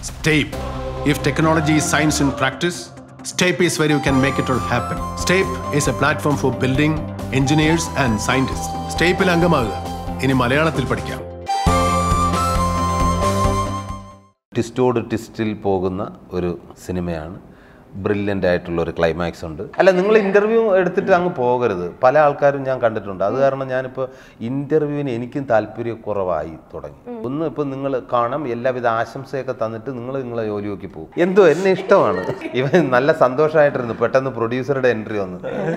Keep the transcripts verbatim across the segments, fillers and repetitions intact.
STAPE. If technology is science in practice, STAPE is where you can make it all happen. STAPE is a platform for building engineers and scientists. STAPE-il അംഗമാകുക. ഇനി മലയാളത്തിൽ പഠിക്കാം. ട്വിസ്റ്റോട് ട്വിസ്റ്റിൽ പോകുന്ന ഒരു സിനിമയാണ്. Brilliant ആയിട്ടുള്ള ഒരു climax ഉണ്ട്. അല്ല, നിങ്ങൾ ഇൻ്റർവ്യൂ എടുത്തിട്ട് അങ്ങ് പോകരുത്. പല ആൾക്കാരും ഞാൻ കണ്ടിട്ടുണ്ട്. അത് കാരണം ഞാനിപ്പോൾ ഇൻ്റർവ്യൂവിന് എനിക്കും താല്പര്യക്കുറവായി തുടങ്ങി. ഒന്ന് ഇപ്പം നിങ്ങൾ കാണാം, എല്ലാവിധ ആശംസയൊക്കെ തന്നിട്ട് നിങ്ങൾ നിങ്ങളെ ജോലി നോക്കി പോകും. എന്തോ എന്നെ ഇഷ്ടമാണ്. ഇവൻ നല്ല സന്തോഷമായിട്ടിരുന്നു. പെട്ടെന്ന് പ്രൊഡ്യൂസറുടെ എൻട്രി വന്നു.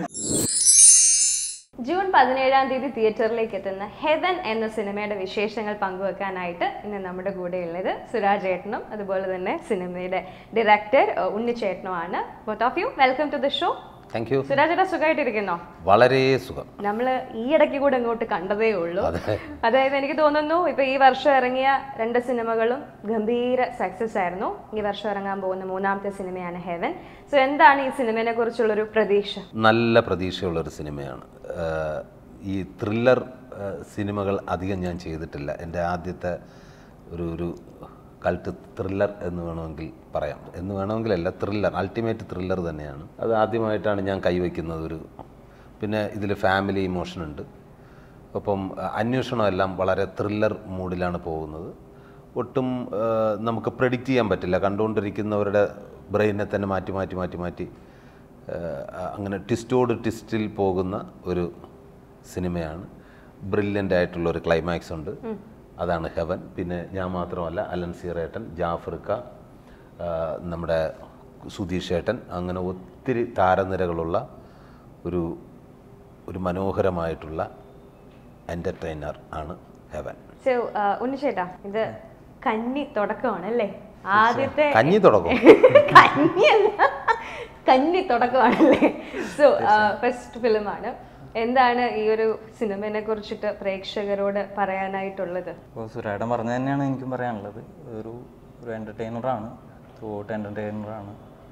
ജൂൺ പതിനേഴാം തീയതി തിയേറ്ററിലേക്ക് എത്തുന്ന ഹെവൻ എന്ന സിനിമയുടെ വിശേഷങ്ങൾ പങ്കുവെക്കാനായിട്ട് ഇന്ന് നമ്മുടെ കൂടെയുള്ളത് സുരാജ് ഏട്ടനും അതുപോലെ തന്നെ സിനിമയുടെ ഡയറക്ടർ ഉണ്ണി ചേട്ടനുമാണ്. Both of you welcome to the show. Thank you. Suraj ഏട്ടാ, സുഖമായിട്ടിരിക്കുന്നോ? വളരെ സുഖം. നമ്മൾ ഈ ഇടയ്ക്ക് കൂടെ ഇങ്ങോട്ട് കണ്ടതേ ഉള്ളൂ. അതായത് എനിക്ക് തോന്നുന്നു ഇപ്പൊ ഈ വർഷം ഇറങ്ങിയ രണ്ട് സിനിമകളും ഗംഭീര സക്സസ് ആയിരുന്നു. ഈ വർഷം ഇറങ്ങാൻ പോകുന്ന മൂന്നാമത്തെ സിനിമയാണ് ഹെവൻ. സോ എന്താണ് ഈ സിനിമയെ കുറിച്ചുള്ളൊരു പ്രതീക്ഷ? നല്ല പ്രതീക്ഷയുള്ളൊരു സിനിമയാണ്. ഈ ത്രില്ലർ സിനിമകൾ അധികം ഞാൻ ചെയ്തിട്ടില്ല. എൻ്റെ ആദ്യത്തെ ഒരു ഒരു കൾട്ട് ത്രില്ലർ എന്ന് വേണമെങ്കിൽ പറയാം. എന്ന് വേണമെങ്കിലല്ല, ത്രില്ലർ, അൾട്ടിമേറ്റ് ത്രില്ലർ തന്നെയാണ്. അത് ആദ്യമായിട്ടാണ് ഞാൻ കൈവയ്ക്കുന്നത്. ഒരു പിന്നെ ഇതിൽ ഫാമിലി ഇമോഷനുണ്ട്. ഒപ്പം അന്വേഷണമെല്ലാം വളരെ ത്രില്ലർ മൂഡിലാണ് പോകുന്നത്. ഒട്ടും നമുക്ക് പ്രെഡിക്റ്റ് ചെയ്യാൻ പറ്റില്ല. കണ്ടുകൊണ്ടിരിക്കുന്നവരുടെ ബ്രെയിനെ തന്നെ മാറ്റി മാറ്റി മാറ്റി മാറ്റി അങ്ങനെ ട്വിസ്റ്റോട് ട്വിസ്റ്റിൽ പോകുന്ന ഒരു സിനിമയാണ്. ബ്രില്യൻ്റ് ആയിട്ടുള്ളൊരു ക്ലൈമാക്സ് ഉണ്ട്. അതാണ് ഹെവൻ. പിന്നെ ഞാൻ മാത്രമല്ല, അലൻ സീറേട്ടൻ, ജാഫർക്ക, നമ്മുടെ സുധീഷ് ഏട്ടൻ, അങ്ങനെ ഒത്തിരി താരനിരകളുള്ള ഒരു ഒരു മനോഹരമായിട്ടുള്ള എൻ്റർടൈനർ ആണ് ഹെവൻ. ഉണ്ണിച്ചേട്ടാ, ഇത് കന്നി തുടക്കമാണല്ലേ? ആദ്യത്തെ കന്നി തുടക്കം കന്നിയല്ല, കന്നി തുടക്കമാണല്ലേ? സോ ഫസ്റ്റ് ഫിലിമാണ്. എന്താണ് ഈ ഒരു സിനിമയെ കുറിച്ചിട്ട് പ്രേക്ഷകരോട് പറയാനായിട്ടുള്ളത്? ഇപ്പോൾ സുരേട്ടൻ പറഞ്ഞ തന്നെയാണ് എനിക്കും പറയാനുള്ളത്. ഒരു ഒരു എൻ്റർടൈനറാണ്, ത്രൂ ഔട്ട് എൻ്റർടൈനറാണ്.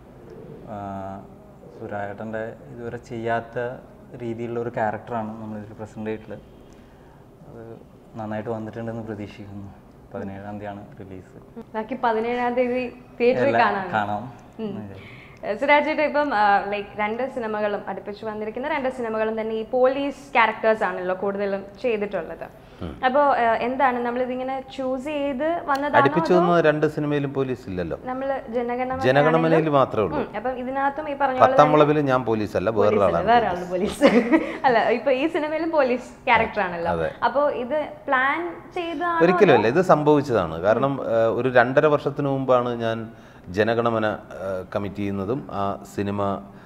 സുരേട്ടൻ്റെ ഇതുവരെ ചെയ്യാത്ത രീതിയിലുള്ള ഒരു ക്യാരക്ടറാണ് നമ്മളിതിൽ പ്രസൻറ്റ് ചെയ്തിട്ടുള്ളത്. അത് നന്നായിട്ട് വന്നിട്ടുണ്ടെന്ന് പ്രതീക്ഷിക്കുന്നു. പതിനേഴാം തീയതിയാണ് റിലീസ്. ബാക്കി പതിനേഴാം തീയതി തിയേറ്ററിൽ കാണാം കാണാം സുരാജേട്ട, ഇപ്പം ലൈക്ക് രണ്ട് സിനിമകളും അടുപ്പിച്ച് വന്നിരിക്കുന്ന രണ്ട് സിനിമകളും തന്നെ ഈ പോലീസ് ക്യാരക്ടേഴ്സ് ആണല്ലോ കൂടുതലും ചെയ്തിട്ടുള്ളത്. അപ്പോൾ എന്താണ് നമ്മളിതിങ്ങനെ ചൂസ് ചെയ്ത് വന്നതാണോ? രണ്ട് സിനിമയിലും പോലീസ് ഇല്ലല്ലോ. നമ്മള് ജനഗണമനയിൽ മാത്രമേ ഉള്ളൂ. അപ്പം ഇതിനകത്തും ഈ പറഞ്ഞ പത്താം വളവിൽ ഞാൻ പോലീസ് അല്ല, വേറൊരാളാണ് പോലീസ്. അല്ല, ഇപ്പൊ ഈ സിനിമയിലും പോലീസ് ക്യാരക്ടർ ആണല്ലോ. അപ്പൊ ഇത് പ്ലാൻ ചെയ്ത ഒരിക്കലും അല്ല, ഇത് സംഭവിച്ചതാണ്. കാരണം ഒരു രണ്ടര വർഷത്തിന് മുമ്പാണ് ഞാൻ ജനഗണമന കമ്മിറ്റ് ചെയ്യുന്നതും ആ സിനിമ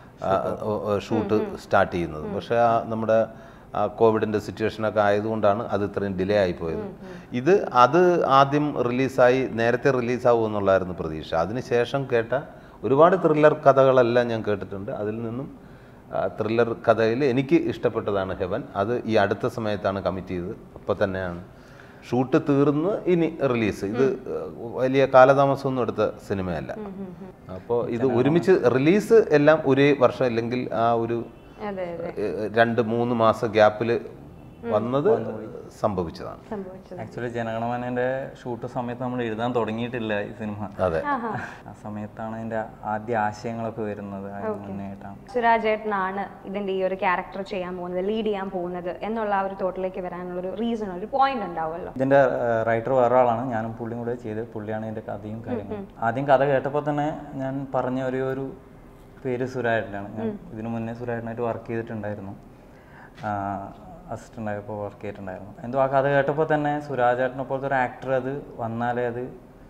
ഷൂട്ട് സ്റ്റാർട്ട് ചെയ്യുന്നതും. പക്ഷേ ആ നമ്മുടെ കോവിഡിൻ്റെ സിറ്റുവേഷനൊക്കെ ആയതുകൊണ്ടാണ് അത് ഇത്രയും ഡിലേ ആയിപ്പോയത്. ഇത് അത് ആദ്യം റിലീസായി നേരത്തെ റിലീസാവും എന്നുള്ളായിരുന്നു പ്രതീക്ഷ. അതിനുശേഷം കേട്ട ഒരുപാട് ത്രില്ലർ കഥകളെല്ലാം ഞാൻ കേട്ടിട്ടുണ്ട്. അതിൽ നിന്നും ത്രില്ലർ കഥയിൽ എനിക്ക് ഇഷ്ടപ്പെട്ടതാണ് ഹെവൻ. അത് ഈ അടുത്ത സമയത്താണ് കമ്മിറ്റ് ചെയ്തത്. അപ്പോൾ തന്നെയാണ് ഷൂട്ട് തീർന്ന് ഇനി റിലീസ്. ഇത് വലിയ കാലതാമസമൊന്നും എടുത്ത സിനിമയല്ല. അപ്പോൾ ഇത് ഒരുമിച്ച് റിലീസ് എല്ലാം ഒരേ വർഷം, അല്ലെങ്കിൽ ആ ഒരു രണ്ട് മൂന്ന് മാസം ഗ്യാപ്പിൽ വന്നത് സംഭവിച്ചതാണ്. ആക്ച്വലി ജനഗണമനന്റെ ഷൂട്ട് സമയത്ത് നമ്മൾ എഴുതാൻ തുടങ്ങിയിട്ടില്ല ഈ സിനിമ. അതെ, ആ സമയത്താണ് അതിന്റെ ആദ്യ ആശയങ്ങളൊക്കെ വരുന്നത്. സുരാജ് ഏട്ടനാണ് ഇതിന്റെ ഈ ഒരു ക്യാരക്ടർ ചെയ്യാൻ പോകുന്നത്, ലീഡ് ചെയ്യാൻ പോകുന്നത് എന്നുള്ള ആ ഒരു തോട്ടിലേക്ക് വരാനുള്ള ഒരു റീസൺ, ഒരു പോയിന്റ് ഉണ്ടാവുമല്ലോ. ഇതിന്റെ റൈറ്റർ വേറെ ആളാണ്, ഞാനും പുള്ളിയും കൂടെ ചെയ്തത്. പുള്ളിയാണ് ഇതിന്റെ കഥയും കാര്യങ്ങളും. ആദ്യം കഥ കേട്ടപ്പോൾ തന്നെ ഞാൻ പറഞ്ഞ ഒരേ ഒരു പേര് സുരാജേട്ടനാണ്. ഞാൻ ഇതിനു മുന്നേ സുരാജേട്ടനായിട്ട് വർക്ക് ചെയ്തിട്ടുണ്ടായിരുന്നു, അസിസ്റ്റൻ്റ് ആയപ്പോൾ വർക്ക് ചെയ്തിട്ടുണ്ടായിരുന്നു. എന്തോ ആ കഥ കേട്ടപ്പോൾ തന്നെ സുരാജേട്ടനെ പോലത്തെ ഒരു ആക്ടർ അത് വന്നാലേ അത്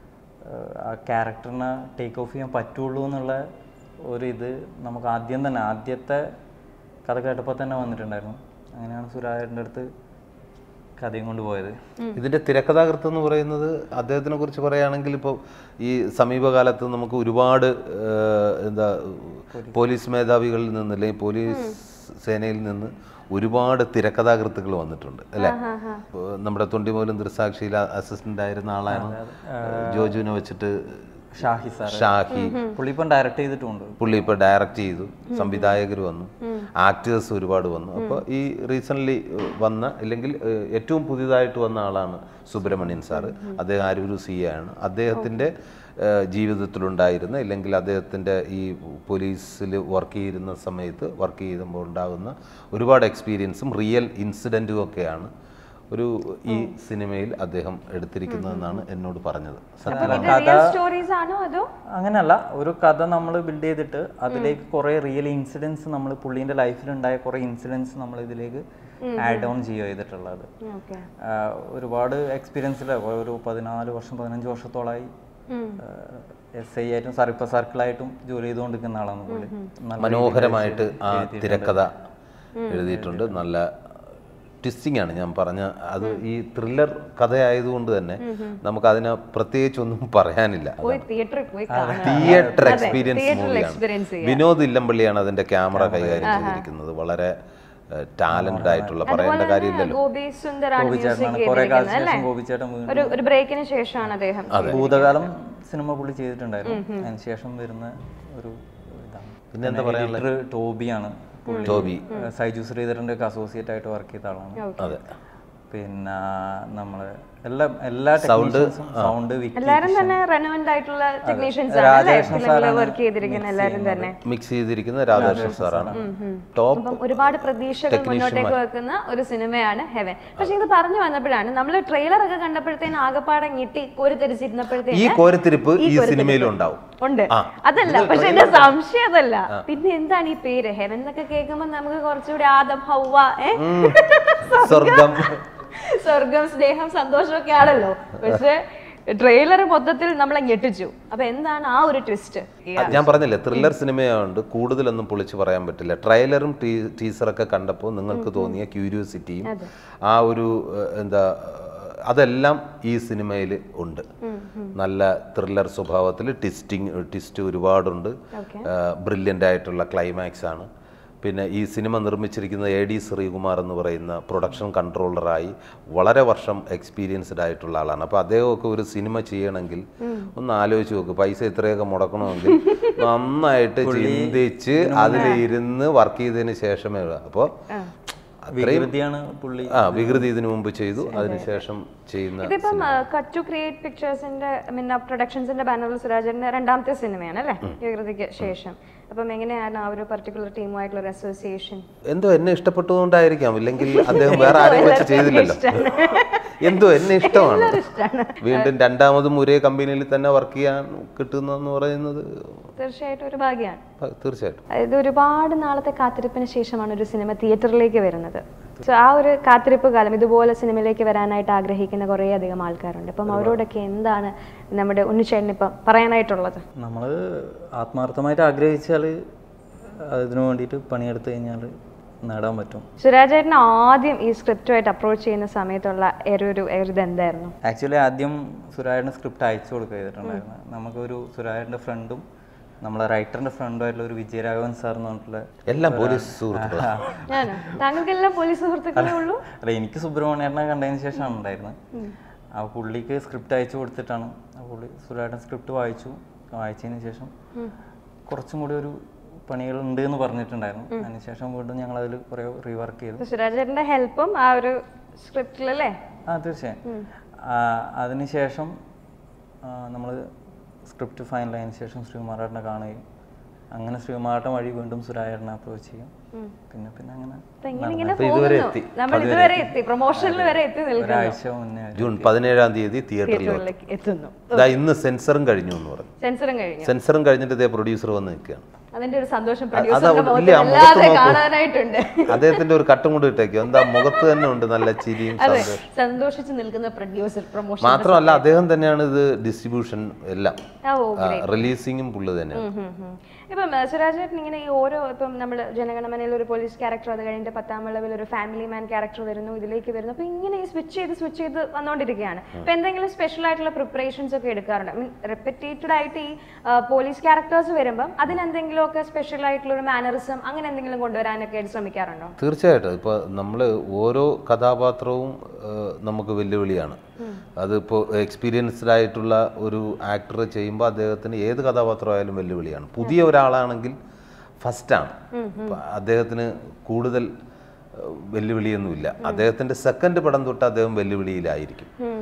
ആ ക്യാരക്ടറിനെ ടേക്ക് ഓഫ് ചെയ്യാൻ പറ്റുള്ളൂ എന്നുള്ള ഒരു ഇത് നമുക്ക് ആദ്യം തന്നെ ആദ്യത്തെ കഥ കേട്ടപ്പോൾ തന്നെ വന്നിട്ടുണ്ടായിരുന്നു. അങ്ങനെയാണ് സുരാജേട്ടൻ്റെ അടുത്ത് കഥയും കൊണ്ടുപോയത്. ഇതിൻ്റെ തിരക്കഥാകൃത്ത് എന്ന് പറയുന്നത് അദ്ദേഹത്തിനെ കുറിച്ച് പറയുകയാണെങ്കിൽ ഇപ്പോൾ ഈ സമീപകാലത്ത് നമുക്ക് ഒരുപാട് എന്താ പോലീസ് മേധാവികളിൽ നിന്ന് അല്ലെങ്കിൽ പോലീസ് സേനയിൽ നിന്ന് ഒരുപാട് തിരക്കഥാകൃത്തുക്കൾ വന്നിട്ടുണ്ട് അല്ലേ? നമ്മുടെ തൊണ്ടിമൂലം ദൃസാക്ഷിയിൽ അസിസ്റ്റന്റ് ആയിരുന്ന ആളാണ് ജോജുവിനെ വെച്ചിട്ട് ഷാഹി സാർ. ഷാഹി പുള്ളി ഇപ്പം ഡയറക്റ്റ് ചെയ്തിട്ടുണ്ട്. പുള്ളി ഇപ്പോൾ ഡയറക്റ്റ് ചെയ്തു, സംവിധായകർ വന്നു, ആക്ടേഴ്സ് ഒരുപാട് വന്നു. അപ്പോൾ ഈ റീസെൻ്റ്ലി വന്ന അല്ലെങ്കിൽ ഏറ്റവും പുതിയതായിട്ട് വന്ന ആളാണ് സുബ്രഹ്മണ്യൻ സാറ്. അദ്ദേഹം ആരൂരു സി ആണ്. അദ്ദേഹത്തിൻ്റെ ജീവിതത്തിലുണ്ടായിരുന്ന ഇല്ലെങ്കിൽ അദ്ദേഹത്തിൻ്റെ ഈ പോലീസിൽ വർക്ക് ചെയ്യുന്ന സമയത്ത് വർക്ക് ചെയ്യുമ്പോൾ ഉണ്ടാകുന്ന ഒരുപാട് എക്സ്പീരിയൻസും റിയൽ ഇൻസിഡൻറ്റും ഒക്കെയാണ് ഒരു ഈ സിനിമയിൽ അദ്ദേഹം എടുത്തിരിക്കുന്നതെന്നാണ് എന്നോട് പറഞ്ഞത്. അങ്ങനെയല്ല, ഒരു കഥ നമ്മൾ ബിൽഡ് ചെയ്തിട്ട് അതിലേക്ക് കുറേ റിയൽ ഇൻസിഡൻസ് നമ്മൾ പുള്ളീൻ്റെ ലൈഫിലുണ്ടായ കുറേ ഇൻസിഡൻസ് നമ്മൾ ഇതിലേക്ക് ആഡ് ഓൺ ചെയ്യുക ചെയ്തിട്ടുള്ളത്. ഒരുപാട് എക്സ്പീരിയൻസിൽ ഒരു പതിനാല് വർഷം പതിനഞ്ച് വർഷത്തോളമായി എസ് ഐ ആയിട്ടും സർപ്പ സർക്കിളായിട്ടും ജോലി ചെയ്തുകൊണ്ടിരിക്കുന്ന ആളാണ് പുള്ളി. മനോഹരമായിട്ട് ആ തിരക്കഥ എഴുതിയിട്ടുണ്ട്. നല്ല ട്വിസ്റ്റിംഗ് ആണ് ഞാൻ പറഞ്ഞ അത്. ഈ ത്രില്ലർ കഥയായതുകൊണ്ട് തന്നെ നമുക്ക് അതിനെ പ്രത്യേകിച്ചൊന്നും പറയാനില്ല. തിയേറ്റർ എക്സ്പീരിയൻസ് മൂവിയാണ്. വിനോദ് ഇല്ലമ്പള്ളിയാണ് അതിന്റെ ക്യാമറ കൈകാര്യം ചെയ്തിരിക്കുന്നത്. വളരെ ടാലന്റഡ് ആയിട്ടുള്ള, പറയേണ്ട കാര്യമില്ലല്ലോ. ഭൂതകാലം സിനിമ പുള്ളി ചെയ്തിട്ടുണ്ടായിരുന്നു. അതിന് ശേഷം വരുന്ന ഒരു ഇതാണ്. പിന്നെ എന്താ പറയാ, ടോബിയാണ്. ടോബി സൈജു ശ്രീധരന്റെ ഒക്കെ അസോസിയേറ്റ് ആയിട്ട് വർക്ക് ചെയ്ത ആളാണ്. അതെ. പിന്നെ നമ്മള് എല്ലാ എല്ലാ ടെക്നീഷ്യൻസും സൗണ്ട് എല്ലാവരും തന്നെ റെലവന്റ് ആയിട്ടുള്ള ടെക്നീഷ്യൻസ് ആണ് വർക്ക് ചെയ്തിരിക്കുന്ന എല്ലാവരും തന്നെ മിക്സ് ചെയ്തിരിക്കുന്ന രാധാകൃഷ്ണൻ സാറാണ്. ടോപ്പ് ഒരുപാട് പ്രതീക്ഷകൾ മുന്നോട്ടേക്ക് വെക്കുന്ന ഒരു സിനിമയാണ് ഹെവൻ. പക്ഷെ ഇത് പറഞ്ഞു വന്നപ്പോഴാണ് നമ്മൾ ട്രെയിലർ ഒക്കെ കണ്ടപ്പോഴത്തേന് ആകെപ്പാടെ ഞെട്ടി കോരിത്തിരിച്ചിരുന്നപ്പോഴത്തേക്ക് ഈ കോരിത്തിരിപ്പ് ഈ സിനിമയിലും ഉണ്ടാവും ഉണ്ട്. അതല്ല, പക്ഷെ എന്റെ സംശയം അതല്ല. പിന്നെ എന്താണ് ഈ പേര് ഹെവൻ എന്നൊക്കെ കേൾക്കുമ്പോ നമുക്ക് കുറച്ചുകൂടി ആദം ഹൗവ സ്വർഗം സ്വർഗം സ്നേഹം സന്തോഷമൊക്കെ ആണല്ലോ. പക്ഷെ ട്രെയിലർ മൊത്തത്തിൽ നമ്മളെ ഞെട്ടിച്ചു. അപ്പൊ എന്താണ് ആ ഒരു ട്വിസ്റ്റ്? ഞാൻ പറഞ്ഞില്ലേ, ത്രില്ലർ സിനിമയായതുകൊണ്ട് കൂടുതലൊന്നും പൊളിച്ച് പറയാൻ പറ്റില്ല. ട്രെയിലറും ടീസറൊക്കെ കണ്ടപ്പോൾ നിങ്ങൾക്ക് തോന്നിയ ക്യൂരിയോസിറ്റിയും ആ ഒരു എന്താ അതെല്ലാം ഈ സിനിമയിൽ ഉണ്ട്. നല്ല ത്രില്ലർ സ്വഭാവത്തിൽ ട്വിസ്റ്റിങ് ട്വിസ്റ്റ് ഒരുപാടുണ്ട്. ബ്രില്യൻ്റ് ആയിട്ടുള്ള ക്ലൈമാക്സ് ആണ്. പിന്നെ ഈ സിനിമ നിർമ്മിച്ചിരിക്കുന്ന എ ഡി ശ്രീകുമാർ എന്ന് പറയുന്ന പ്രൊഡക്ഷൻ കൺട്രോളറായി വളരെ വർഷം എക്സ്പീരിയൻസ്ഡ് ആയിട്ടുള്ള ആളാണ്. അപ്പോൾ അദ്ദേഹമൊക്കെ ഒരു സിനിമ ചെയ്യണമെങ്കിൽ ഒന്ന് ആലോചിച്ച് നോക്ക്, പൈസ ഇത്രയൊക്കെ മുടക്കണമെങ്കിൽ നന്നായിട്ട് ചിന്തിച്ച് അതിലിരുന്ന് വർക്ക് ചെയ്തതിന് ശേഷമേ. അപ്പോൾ വികൃതിയാണ് പുള്ളി. ആ വികൃതി ഇതിനു മുമ്പ് ചെയ്തു, അതിനുശേഷം ചെയ്യുന്ന. ഇതിപ്പം കട്ട് ടു ക്രിയേറ്റ് പിക്ചേഴ്സിന്റെ പ്രൊഡക്ഷൻസിന്റെ ബാനറിൽ സുരാജന്റെ രണ്ടാമത്തെ സിനിമയാണ് അല്ലേ വികൃതിക്ക് ശേഷം. അപ്പം എങ്ങനെയാണ് ആ ഒരു പർട്ടിക്കുലർ ടീമുമായിട്ടുള്ള ഒരു അസോസിയേഷൻ? എന്തോ എന്നെ ഇഷ്ടപ്പെട്ടതുകൊണ്ടായിരിക്കാം, ഇല്ലെങ്കിൽ അദ്ദേഹം വേറെ ആരെയും വെച്ച് ചെയ്തില്ലല്ലോ. എന്തോ എന്നെ ഇഷ്ടമാണ്. വീണ്ടും രണ്ടാമതും ഒരേ കമ്പനിയിൽ തന്നെ വർക്ക് ചെയ്യാൻ കിട്ടുന്നെന്ന് പറയുന്നത് തീർച്ചയായിട്ടും ഒരു ഭാഗ്യമാണ്. തീർച്ചയായിട്ടും ഇത് ഒരുപാട് നാളത്തെ കാത്തിരിപ്പിന് ശേഷമാണ് ഒരു സിനിമ തിയേറ്ററിലേക്ക് വരുന്നത്. സോ ആ ഒരു കാത്തിരിപ്പ് കാലം ഇതുപോലെ സിനിമയിലേക്ക് വരാനായിട്ട് ആഗ്രഹിക്കുന്ന കുറേ അധികം ആൾക്കാരുണ്ട്. അപ്പം അവരോടൊക്കെ എന്താണ് നമ്മുടെ ഉണ്ണിച്ചേട്ടൻ ഇപ്പം പറയാനായിട്ടുള്ളത്? നമ്മൾ ആത്മാർത്ഥമായിട്ട് ആഗ്രഹിച്ചാൽ അതിനു വേണ്ടിയിട്ട് പണിയെടുത്ത് കഴിഞ്ഞാൽ നേടാൻ പറ്റും. സുരാജേട്ടൻ ആദ്യം ഈ സ്ക്രിപ്റ്റുമായിട്ട് അപ്രോച്ച് ചെയ്യുന്ന സമയത്തുള്ള ഒരു ഇത് എന്തായിരുന്നു? ആക്ച്വലി ആദ്യം സുരാജേട്ടന് സ്ക്രിപ്റ്റ് അയച്ചു കൊടുക്കുക ചെയ്തിട്ടുണ്ടായിരുന്നു. നമുക്കൊരു സുരാജേട്ടൻ്റെ ഫ്രണ്ടും നമ്മളെ റൈറ്ററിന്റെ ഫ്രണ്ടുമായിട്ടുള്ള ഒരു വിജയരാഘവൻ സാർ എന്ന് പറഞ്ഞിട്ടുള്ള എല്ലാം പോലീസ് സുഹൃത്തുക്കളാണ്. അല്ല, എനിക്ക് സുബ്രഹ്മണ്യനെ കണ്ടതിന് ശേഷമാണ് ഉണ്ടായിരുന്നത്. ആ പുള്ളിക്ക് സ്ക്രിപ്റ്റ് അയച്ചു കൊടുത്തിട്ടാണ് ആ പുള്ളി സുരാജേട്ടൻ സ്ക്രിപ്റ്റ് വായിച്ചു. വായിച്ചതിന് ശേഷം കുറച്ചും കൂടി ഒരു പണികൾ ഉണ്ട് എന്ന് പറഞ്ഞിട്ടുണ്ടായിരുന്നു. അതിനുശേഷം വീണ്ടും ഞങ്ങൾ അതിൽ കുറെ റീവർക്ക് ചെയ്തു. സുരാജേട്ടന്റെ ഹെൽപ്പും ആ ഒരു സ്ക്രിപ്റ്റിലല്ലേ? ആ തീർച്ചയായും. അതിനുശേഷം നമ്മൾ സ്ക്രിപ്റ്റ് ഫൈനലായതിനു ശേഷം ശ്രീകുമാരേട്ടനെ കാണുകയും അങ്ങനെ ശ്രീകുമാരേട്ടൻ വഴി വീണ്ടും സുരാജേട്ടനെ അപ്രോച്ച് ചെയ്യും. പിന്നെ പിന്നെ അങ്ങനെ ഒരാഴ്ച മുന്നേ ജൂൺ പതിനേഴാം തീയതി തിയേറ്ററിലേക്ക് എത്തുന്നു. ഇന്ന് സെൻസറും കഴിഞ്ഞു എന്ന് പറഞ്ഞു. സെൻസറും കഴിഞ്ഞിട്ട് ഇതേ പ്രൊഡ്യൂസർ വന്ന് നിൽക്കുകയാണ്. അദ്ദേഹത്തിന്റെ ഒരു കട്ടും കൂടി ഇട്ടേക്കും. എന്താ മുഖത്ത് തന്നെ ഉണ്ട് നല്ല ചിരിയും സന്തോഷിച്ച് നിൽക്കുന്ന പ്രൊഡ്യൂസർ. മാത്രമല്ല അദ്ദേഹം തന്നെയാണ് ഇത് ഡിസ്ട്രിബ്യൂഷൻ എല്ലാം, റിലീസിങ്ങും പുള്ളി തന്നെയാണ്. ഇപ്പം സുരാജേട്ടൻ ഇങ്ങനെ ഈ ഓരോ ഇപ്പം നമ്മൾ ജനഗണമനയിൽ ഒരു പോലീസ് ക്യാരക്ടർ, അത് കഴിഞ്ഞിട്ട് പത്താം വളവിൽ ഒരു ഫാമിലി മാൻ ക്യാരക്ടർ വരുന്നു, ഇതിലേക്ക് വരുന്നു. അപ്പൊ ഇങ്ങനെ ഈ സ്വിച്ച് ചെയ്ത് സ്വിച്ച് ചെയ്ത് വന്നുകൊണ്ടിരിക്കുകയാണ്. അപ്പൊ എന്തെങ്കിലും സ്പെഷ്യൽ ആയിട്ടുള്ള പ്രിപ്പറേഷൻസ് ഒക്കെ എടുക്കാറുണ്ട്? ഐ മീൻ റിപ്പീറ്റഡ് ആയിട്ട് ഈ പോലീസ് ക്യാരക്ടേഴ്സ് വരുമ്പം അതിനെന്തെങ്കിലും ഒക്കെ സ്പെഷ്യൽ ആയിട്ടുള്ള ഒരു മാനറിസം അങ്ങനെ എന്തെങ്കിലും കൊണ്ടുവരാനൊക്കെ ശ്രമിക്കാറുണ്ടോ? തീർച്ചയായിട്ടും. ഇപ്പൊ നമ്മൾ ഓരോ കഥാപാത്രവും നമുക്ക് വെല്ലുവിളിയാണ്. അതിപ്പോൾ എക്സ്പീരിയൻസ്ഡ് ആയിട്ടുള്ള ഒരു ആക്ടർ ചെയ്യുമ്പോൾ അദ്ദേഹത്തിന് ഏത് കഥാപാത്രമായാലും വെല്ലുവിളിയാണ്. പുതിയ ഒരാളാണെങ്കിൽ ഫസ്റ്റാണ്, അദ്ദേഹത്തിന് കൂടുതൽ വെല്ലുവിളിയൊന്നുമില്ല. അദ്ദേഹത്തിൻ്റെ സെക്കൻഡ് പടം തൊട്ട് അദ്ദേഹം വെല്ലുവിളിയിലായിരിക്കും.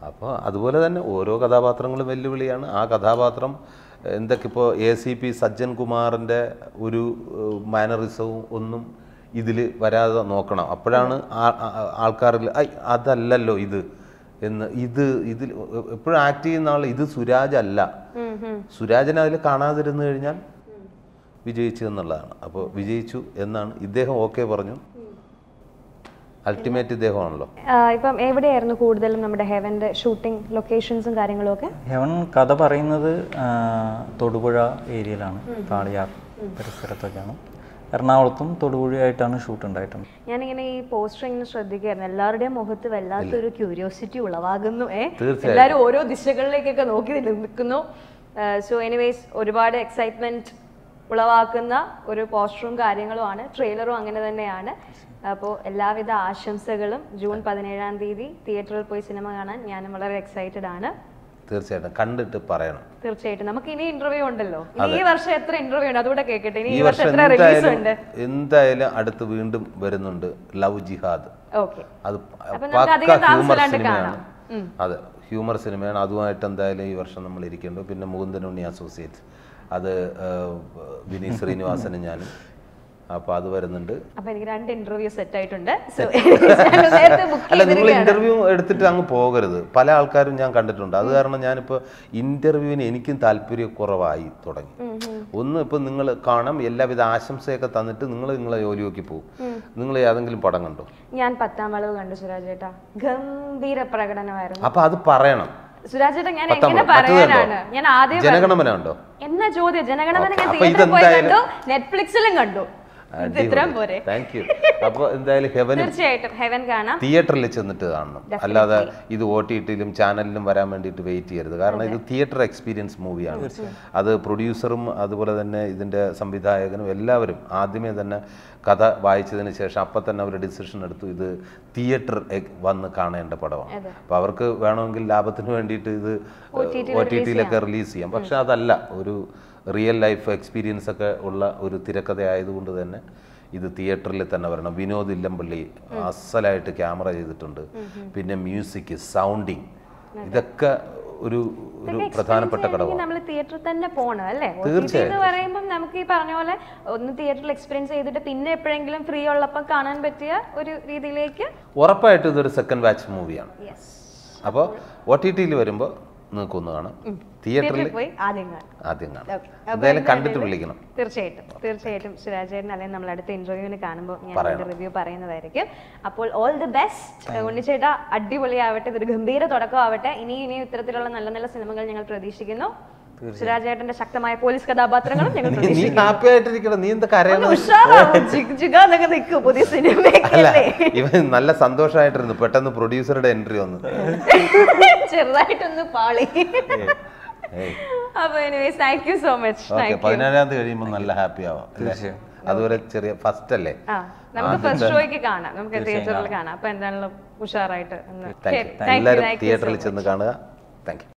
അപ്പോൾ അതുപോലെ തന്നെ ഓരോ കഥാപാത്രങ്ങളും വെല്ലുവിളിയാണ്. ആ കഥാപാത്രം എന്തൊക്കെ ഇപ്പോൾ എ സി പി സജ്ജൻ കുമാറിൻ്റെ ഒരു മാനറിസവും ഒന്നും ഇതിൽ വരാതെ നോക്കണം. അപ്പോഴാണ് ആൾക്കാരിൽ ഐ അതല്ലല്ലോ ഇത് എന്ന്. ഇത് ഇതിൽ എപ്പോഴും ആക്ട് ചെയ്യുന്ന ആൾ ഇത് സുരാജ് അല്ല, സുരാജിനെ അതിൽ കാണാതിരുന്നു കഴിഞ്ഞാൽ വിജയിച്ചു എന്നുള്ളതാണ്. അപ്പോൾ വിജയിച്ചു എന്നാണ് ഇദ്ദേഹം ഓക്കെ പറഞ്ഞു. അൾട്ടിമേറ്റ് ഇദ്ദേഹമാണല്ലോ. ഇപ്പം എവിടെയായിരുന്നു കൂടുതലും നമ്മുടെ ഹെവന്റെ ഷൂട്ടിംഗ് ലൊക്കേഷൻസും കാര്യങ്ങളും ഒക്കെ? ഹെവൻ കഥ പറയുന്നത് തൊടുപുഴ ഏരിയയിലാണ്, കാളിയാർ പരിസരത്തൊക്കെയാണ്. എറണാകുളത്തും തൊടുപുഴയായിട്ടാണ് ഷൂട്ട് ഉണ്ടായിട്ടുണ്ട്. ഞാനിങ്ങനെ ഈ പോസ്റ്റർ ഇങ്ങനെ ശ്രദ്ധിക്കായിരുന്നു, എല്ലാവരുടെയും മുഖത്ത് വല്ലാത്തൊരു ക്യൂരിയോസിറ്റി ഉളവാകുന്നു. ഏ എല്ലാവരും ഓരോ ദിശകളിലേക്കൊക്കെ നോക്കി നിൽക്കുന്നു. സോ എനിവേസ് ഒരുപാട് എക്സൈറ്റ്മെന്റ് ഉളവാക്കുന്ന ഒരു പോസ്റ്ററും കാര്യങ്ങളുമാണ്. ട്രെയിലറും അങ്ങനെ തന്നെയാണ്. അപ്പോൾ എല്ലാവിധ ആശംസകളും. ജൂൺ പതിനേഴാം തീയതി തിയേറ്ററിൽ പോയി സിനിമ കാണാൻ ഞാനും വളരെ എക്സൈറ്റഡ് ആണ്. തീർച്ചയായിട്ടും കണ്ടിട്ട് പറയണം. തീർച്ചയായിട്ടും നമുക്ക് ഇനി ഇന്റർവ്യൂ ഉണ്ടല്ലോ. ഈ വർഷം എത്ര ഇന്റർവ്യൂ ഉണ്ട് അതുകൂടെ കേൾക്കട്ടെ. ഈ വർഷം എത്ര റിലീസ് ഉണ്ട്? എന്തായാലും അടുത്ത് വീണ്ടും വരുന്നുണ്ട് ലവ് ജിഹാദ്. ഓക്കെ, അത് അധികം താമസിക്കാണ്ട് കാണാം. അതെ, ഹ്യൂമർ സിനിമയാണ്. അതുമായിട്ട് എന്തായാലും ഈ വർഷം നമ്മൾ ഇരിക്കുന്നുണ്ട്. പിന്നെ മുകുന്ദൻ ഉണ്ണി അസോസിയേറ്റ്സ്, അത് വിനീത് ശ്രീനിവാസനും ഞാനും. അപ്പൊ അത് വരുന്നുണ്ട്. അപ്പൊ എനിക്ക് രണ്ട് ഇന്റർവ്യൂ സെറ്റ് ആയിട്ടുണ്ട്. അല്ല, നിങ്ങൾ ഇന്റർവ്യൂ എടുത്തിട്ട് അങ്ങ് പോകരുത്. പല ആൾക്കാരും ഞാൻ കണ്ടിട്ടുണ്ട്. അത് കാരണം ഞാനിപ്പോൾ ഇന്റർവ്യൂവിന് എനിക്കും താല്പര്യക്കുറവായി തുടങ്ങി. ഒന്ന് ഇപ്പൊ നിങ്ങൾ കാണാം, എല്ലാവിധ ആശംസയൊക്കെ തന്നിട്ട് നിങ്ങൾ നിങ്ങളെ ജോലി നോക്കി പോകും. നിങ്ങൾ ഏതെങ്കിലും പടം കണ്ടോ? ഞാൻ പത്താം വളവ് കണ്ടു സുരാജ് ചേട്ടാ, ഗംഭീര പ്രകടനമായിരുന്നു. അപ്പൊ അത് പറയണം സുരാജ് ചേട്ടാ. ഞാൻ എങ്ങനെ പറയാനാണ്? ഞാൻ ആദ്യം ജനഗണമന ഉണ്ടോ എന്നാ ചോദ്യം. ജനഗണമന ഞാൻ തിയേറ്ററിൽ പോയി കണ്ടു, നെറ്റ്ഫ്ലിക്സിലും കണ്ടു. അപ്പൊ എന്തായാലും ഹെവൻ തീർച്ചയായിട്ടും ഹെവൻ കാണാം. തിയേറ്ററിൽ ചെന്നിട്ട് കാണണം. അല്ലാതെ ഇത് ഒ ടി ടിയിലും ചാനലിലും വരാൻ വേണ്ടിയിട്ട് വെയിറ്റ് ചെയ്യരുത്. കാരണം ഇത് തിയേറ്റർ എക്സ്പീരിയൻസ് മൂവിയാണ്. അത് പ്രൊഡ്യൂസറും അതുപോലെ തന്നെ ഇതിന്റെ സംവിധായകനും എല്ലാവരും ആദ്യമേ തന്നെ കഥ വായിച്ചതിന് ശേഷം അപ്പം തന്നെ അവർ ഡിസിഷൻ എടുത്തു ഇത് തിയേറ്റർ വന്ന് കാണേണ്ട പടമാണ്. അപ്പോൾ അവർക്ക് വേണമെങ്കിൽ ലാഭത്തിന് വേണ്ടിയിട്ട് ഇത് ഒ ടി ടിയിലൊക്കെ റിലീസ് ചെയ്യാം. പക്ഷെ അതല്ല, ഒരു റിയൽ ലൈഫ് എക്സ്പീരിയൻസ് ഒക്കെ ഉള്ള ഒരു തിരക്കഥ ആയതുകൊണ്ട് തന്നെ ഇത് തിയേറ്ററിൽ തന്നെ വരണം. വിനോദ് ഇല്ലമ്പള്ളി അസലായിട്ട് ക്യാമറ ചെയ്തിട്ടുണ്ട്. പിന്നെ മ്യൂസിക്, സൗണ്ടിങ്, ഇതൊക്കെ ഒരു ഒരു പ്രധാനപ്പെട്ട ഘടകമാണ്. നമ്മൾ തിയേറ്ററിൽ തന്നെ പോകണം അല്ലേ? തീർച്ചയായിട്ടും പറയുമ്പോൾ നമുക്ക് ഈ പറഞ്ഞ പോലെ ഒന്ന് തിയേറ്ററിൽ എക്സ്പീരിയൻസ് ചെയ്തിട്ട് പിന്നെ എപ്പോഴെങ്കിലും ഫ്രീ ഉള്ളപ്പോൾ കാണാൻ പറ്റിയ ഒരു രീതിയിലേക്ക് ഉറപ്പായിട്ടും ഇതൊരു സെക്കൻഡ് വാച്ച് മൂവിയാണ്. അപ്പോൾ ഒ ടി ടിയിൽ വരുമ്പോൾ നിങ്ങൾക്ക് ഒന്ന് കാണാം, തിയേറ്ററിൽ പോയി ആദ്യം ആദ്യം കാണാം. എന്തായാലും കണ്ടിട്ട് വിളിക്കണം. തീർച്ചയായിട്ടും തീർച്ചയായിട്ടും സുരാജ് ചേട്ടൻ അല്ലെങ്കിൽ നമ്മൾ അടുത്ത ഇന്റർവ്യൂവിന് കാണുമ്പോൾ ഞാൻ റിവ്യൂ പറയുന്നതായിരിക്കും. അപ്പോൾ ഓൾ ദി ബെസ്റ്റ് ഉണ്ണിച്ചേട്ടാ, അടിപൊളിയാവട്ടെ, ഇതൊരു ഗംഭീര തുടക്കമാവട്ടെ. ഇനി ഇനി ഇത്തരത്തിലുള്ള നല്ല നല്ല സിനിമകൾ ഞങ്ങൾ പ്രതീക്ഷിക്കുന്നു. സുരാജ് ചേട്ടന്റെ ശക്തമായ പോലീസ് കഥാപാത്രങ്ങളും ഞങ്ങൾ പുതിയ സിനിമ. ഇവൻ നല്ല സന്തോഷമായിട്ടിരുന്നു, പെട്ടെന്ന് പ്രൊഡ്യൂസറുടെ എൻട്രി വന്നു, ചെറുതായിട്ടൊന്ന് പാളി. അപ്പൊ anyways thank you so much. പതിനേഴാം തീയതി കഴിയുമ്പോൾ നല്ല ഹാപ്പി ആവാം. അതുപോലെ ചെറിയ ഫസ്റ്റ് അല്ലേ, നമുക്ക് ഫസ്റ്റ് ഷോയ്ക്ക് കാണാം, നമുക്ക് തിയേറ്ററിൽ കാണാം. അപ്പൊ എന്താണല്ലോ ഉഷാറായിട്ട് എല്ലാവരും തിയേറ്ററിൽ ചെന്ന് കാണുക. Thank U.